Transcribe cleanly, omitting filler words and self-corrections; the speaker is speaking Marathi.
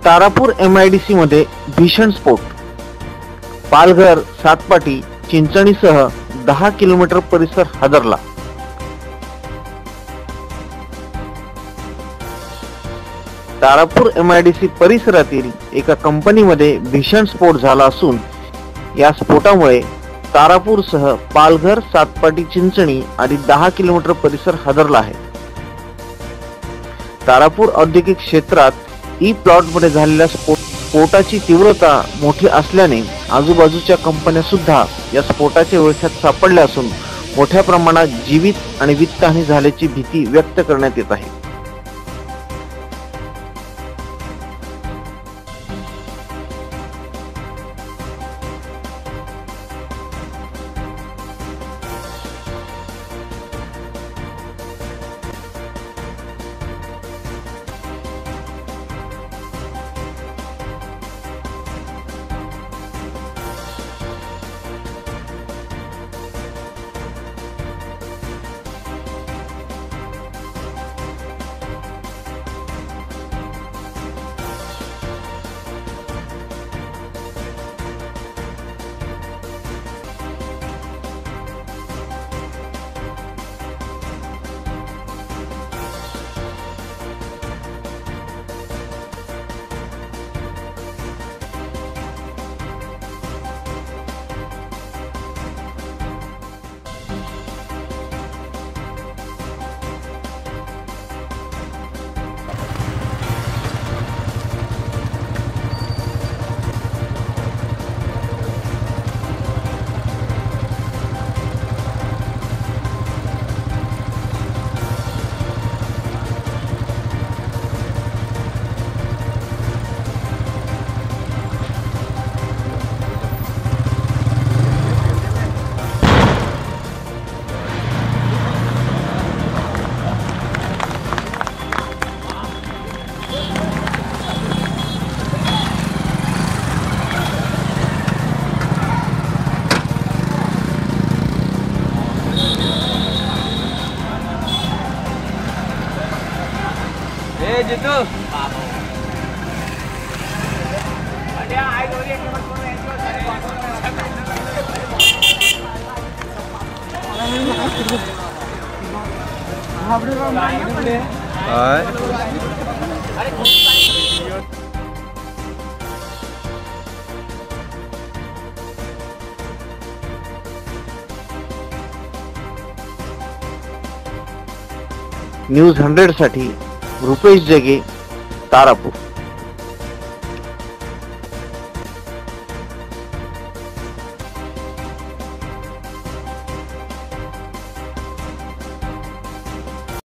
तारापूर MIDC मध्ये भीषण स्फोट. पालघर, सातपाटी, चिंचणीसह 10 किलोमीटर परिसर हादरला. तारापूर MIDC परिसरातील एका कंपनीमध्ये भीषण स्फोट झाला असून या स्फोटामुळे तारापूरसह पालघर, सातपाटी, चिंचणी आदी 10 किलोमीटर परिसर हादरला आहे. तारापूर औद्योगिक क्षेत्रात प्लॉट मध्ये झालेल्या स्फोटाची तीव्रता मोठी असल्याने आजूबाजूच्या कंपन्या सुद्धा या स्फोटाच्या विळख्यात सापडल्या असून मोठ्या प्रमाणात जीवित आणि वित्तहानी झाल्याची भीती व्यक्त करण्यात येत आहे. जितू न्यूज 100 साठी रुपेश जगे, तारापूर.